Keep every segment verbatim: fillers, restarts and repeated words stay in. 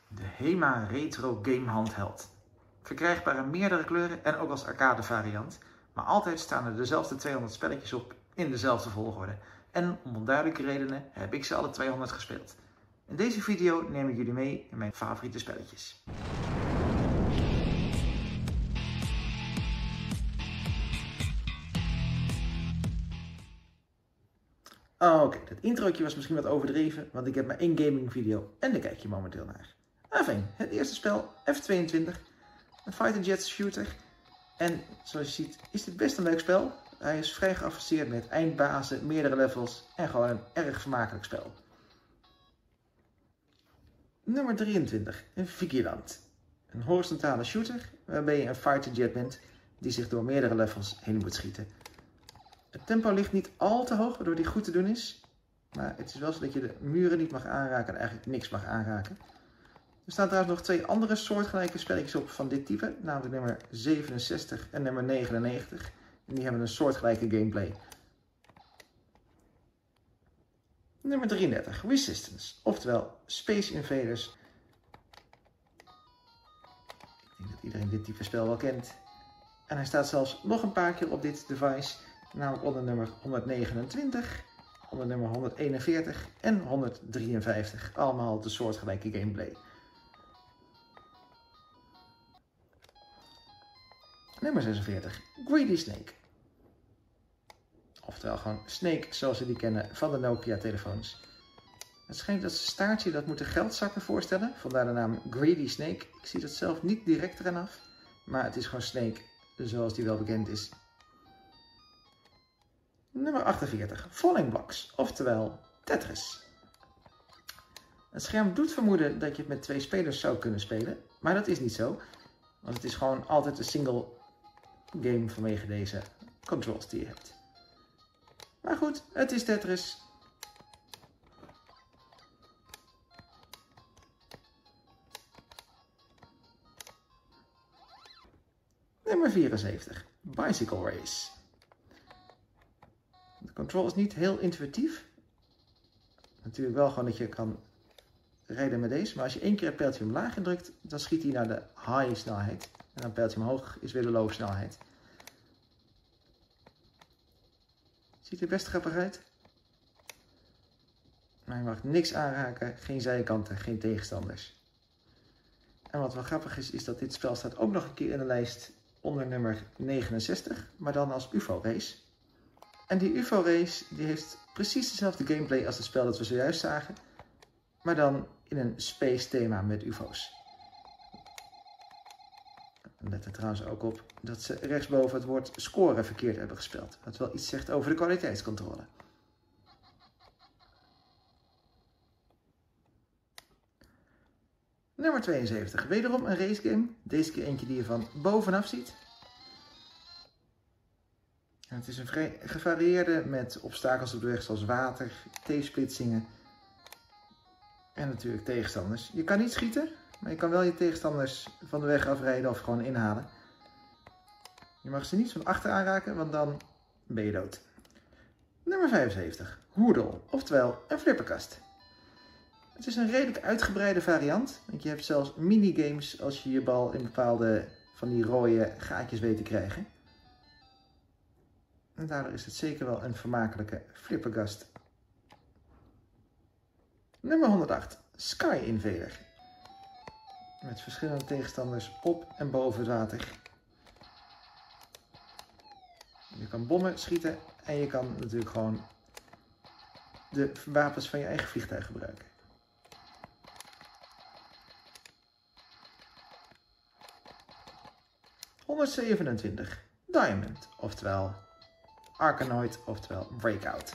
De HEMA Retro Game Handheld. Verkrijgbaar in meerdere kleuren en ook als arcade variant, maar altijd staan er dezelfde tweehonderd spelletjes op in dezelfde volgorde. En om onduidelijke redenen heb ik ze alle tweehonderd gespeeld. In deze video neem ik jullie mee in mijn favoriete spelletjes. Oké, okay, dat introotje was misschien wat overdreven, want ik heb maar één gaming video en daar kijk je momenteel naar. Enfin, het eerste spel, F tweeëntwintig, een fighter jet shooter. En zoals je ziet is dit best een leuk spel. Hij is vrij geavanceerd met eindbazen, meerdere levels en gewoon een erg vermakelijk spel. Nummer drieëntwintig, een Vigilant. Een horizontale shooter waarbij je een fighter jet bent die zich door meerdere levels heen moet schieten. Het tempo ligt niet al te hoog, waardoor die goed te doen is. Maar het is wel zo dat je de muren niet mag aanraken en eigenlijk niks mag aanraken. Er staan trouwens nog twee andere soortgelijke spelletjes op van dit type. Namelijk nummer zevenenzestig en nummer negenennegentig. En die hebben een soortgelijke gameplay. Nummer drieëndertig, Resistance. Oftewel Space Invaders. Ik denk dat iedereen dit type spel wel kent. En hij staat zelfs nog een paar keer op dit device. Namelijk onder nummer honderdnegenentwintig, onder nummer honderdeenenveertig en honderddrieënvijftig. Allemaal de soortgelijke gameplay. Nummer zesenveertig, Greedy Snake. Oftewel gewoon Snake zoals we die kennen van de Nokia telefoons. Het schijnt dat zijn staartje dat moet de geldzakken voorstellen. Vandaar de naam Greedy Snake. Ik zie dat zelf niet direct eraan af. Maar het is gewoon Snake zoals die wel bekend is. Nummer achtenveertig, Falling Blocks, oftewel Tetris. Het scherm doet vermoeden dat je het met twee spelers zou kunnen spelen, maar dat is niet zo. Want het is gewoon altijd een single game vanwege deze controls die je hebt. Maar goed, het is Tetris. Nummer vierenzeventig, Bicycle Race. De control is niet heel intuïtief. Natuurlijk wel gewoon dat je kan rijden met deze. Maar als je één keer het pijltje omlaag indrukt, dan schiet hij naar de high snelheid. En dan pijltje omhoog is weer de low snelheid. Ziet er best grappig uit. Maar je mag niks aanraken, geen zijkanten, geen tegenstanders. En wat wel grappig is, is dat dit spel staat ook nog een keer in de lijst onder nummer negenenzestig. Maar dan als U F O Race. En die U F O Race die heeft precies dezelfde gameplay als het spel dat we zojuist zagen. Maar dan in een space thema met U F O's. Let er trouwens ook op dat ze rechtsboven het woord scoren verkeerd hebben gespeld. Wat wel iets zegt over de kwaliteitscontrole. Nummer tweeënzeventig. Wederom een racegame. Deze keer eentje die je van bovenaf ziet. En het is een vrij gevarieerde met obstakels op de weg zoals water, T-splitsingen en natuurlijk tegenstanders. Je kan niet schieten, maar je kan wel je tegenstanders van de weg afrijden of gewoon inhalen. Je mag ze niet van achter aanraken, want dan ben je dood. Nummer vijfenzeventig, Hoodle, oftewel een flipperkast. Het is een redelijk uitgebreide variant, want je hebt zelfs minigames als je je bal in bepaalde van die rode gaatjes weet te krijgen. En daardoor is het zeker wel een vermakelijke flipperkast. Nummer honderdacht, Sky Invader. Met verschillende tegenstanders op en boven het water. Je kan bommen schieten en je kan natuurlijk gewoon de wapens van je eigen vliegtuig gebruiken. honderdzevenentwintig, Diamond, oftewel Arkanoid, oftewel Breakout.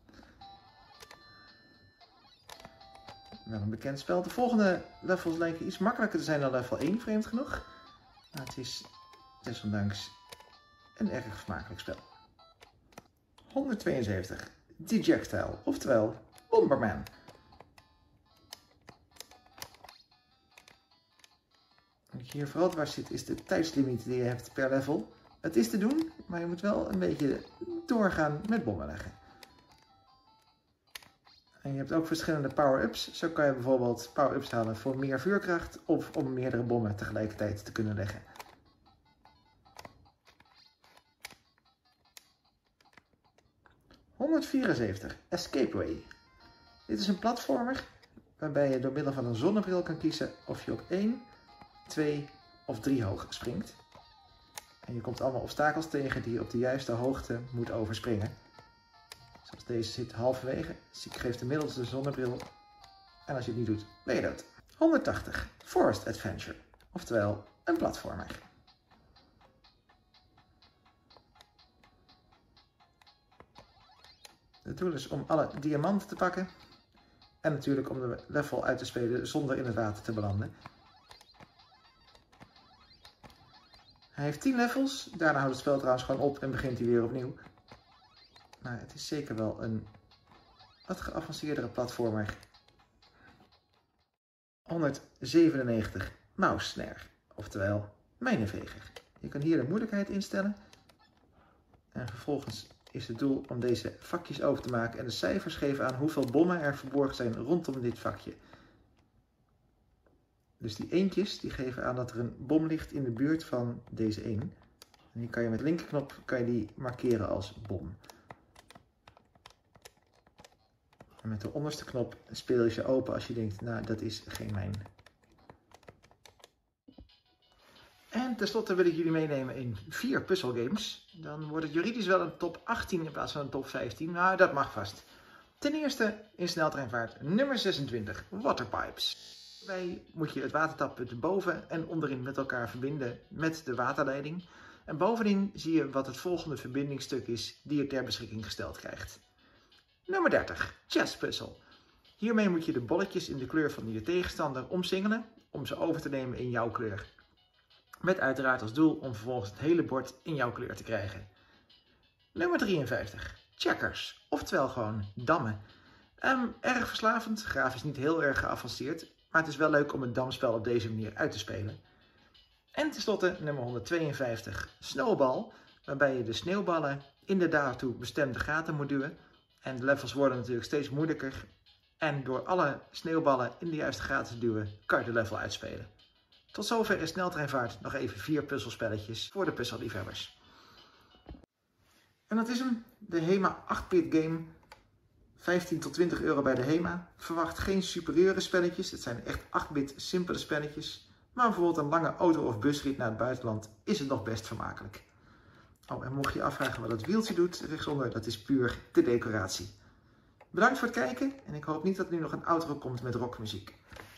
Wel een bekend spel. De volgende levels lijken iets makkelijker te zijn dan level één, vreemd genoeg. Maar het is desondanks een erg vermakelijk spel. honderdtweeënzeventig, Dejectile, oftewel Bomberman. Wat je hier vooral dwars zit is de tijdslimiet die je hebt per level. Het is te doen, maar je moet wel een beetje doorgaan met bommen leggen. En En je hebt ook verschillende power-ups. Zo kan je bijvoorbeeld power-ups halen voor meer vuurkracht of om meerdere bommen tegelijkertijd te kunnen leggen. honderdvierenzeventig. Escape Way. Dit is een platformer waarbij je door middel van een zonnebril kan kiezen of je op één, twee of drie hoog springt. En je komt allemaal obstakels tegen die je op de juiste hoogte moet overspringen. Zoals deze zit halverwege, dus ik geef de middelste zonnebril en als je het niet doet, ben je dood. honderdtachtig. Forest Adventure, oftewel een platformer. Het doel is om alle diamanten te pakken en natuurlijk om de level uit te spelen zonder in het water te belanden. Hij heeft tien levels, daarna houdt het spel trouwens gewoon op en begint hij weer opnieuw. Maar het is zeker wel een wat geavanceerdere platformer. honderdzevenennegentig. Mouse Snare, oftewel mijnenveger. Je kan hier de moeilijkheid instellen. En vervolgens is het doel om deze vakjes open te maken en de cijfers geven aan hoeveel bommen er verborgen zijn rondom dit vakje. Dus die eentjes die geven aan dat er een bom ligt in de buurt van deze één. En die kan je met linkerknop kan je die markeren als bom. En met de onderste knop speel je ze open als je denkt, nou dat is geen mijn. En tenslotte wil ik jullie meenemen in vier puzzelgames. Dan wordt het juridisch wel een top achttien in plaats van een top vijftien, maar dat mag vast. Ten eerste in sneltreinvaart nummer zesentwintig, Waterpipes. Daarbij moet je het watertappunt boven en onderin met elkaar verbinden met de waterleiding. En bovenin zie je wat het volgende verbindingsstuk is die je ter beschikking gesteld krijgt. Nummer dertig, Chess Puzzle. Hiermee moet je de bolletjes in de kleur van je tegenstander omsingelen om ze over te nemen in jouw kleur. Met uiteraard als doel om vervolgens het hele bord in jouw kleur te krijgen. Nummer drieënvijftig, Checkers, oftewel gewoon dammen. Um, erg verslavend, grafisch niet heel erg geavanceerd, maar het is wel leuk om het damspel op deze manier uit te spelen. En tenslotte nummer honderdtweeënvijftig, Snowball, waarbij je de sneeuwballen in de daartoe bestemde gaten moet duwen. En de levels worden natuurlijk steeds moeilijker. En door alle sneeuwballen in de juiste gaten te duwen, kan je de level uitspelen. Tot zover is sneltreinvaart nog even vier puzzelspelletjes voor de puzzelliefhebbers. En dat is hem, de HEMA acht bit game. vijftien tot twintig euro bij de HEMA. Verwacht geen superieure spelletjes, het zijn echt acht bit simpele spelletjes. Maar bijvoorbeeld een lange auto- of busrit naar het buitenland is het nog best vermakelijk. Oh, en mocht je je afvragen wat het wieltje doet, rechtsonder, dat is puur de decoratie. Bedankt voor het kijken en ik hoop niet dat er nu nog een outro komt met rockmuziek.